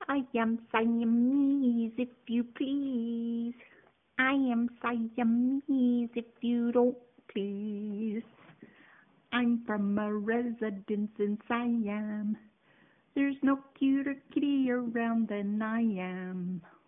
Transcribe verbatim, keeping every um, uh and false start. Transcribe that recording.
I am Siamese, if you please. I am Siamese, if you don't please. I'm from a residence in Siam. There's no cuter kitty around than I am.